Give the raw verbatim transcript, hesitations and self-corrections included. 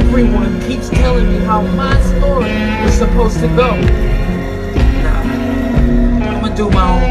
everyone keeps telling me how my story is supposed to go. Nah, I'm gonna do my own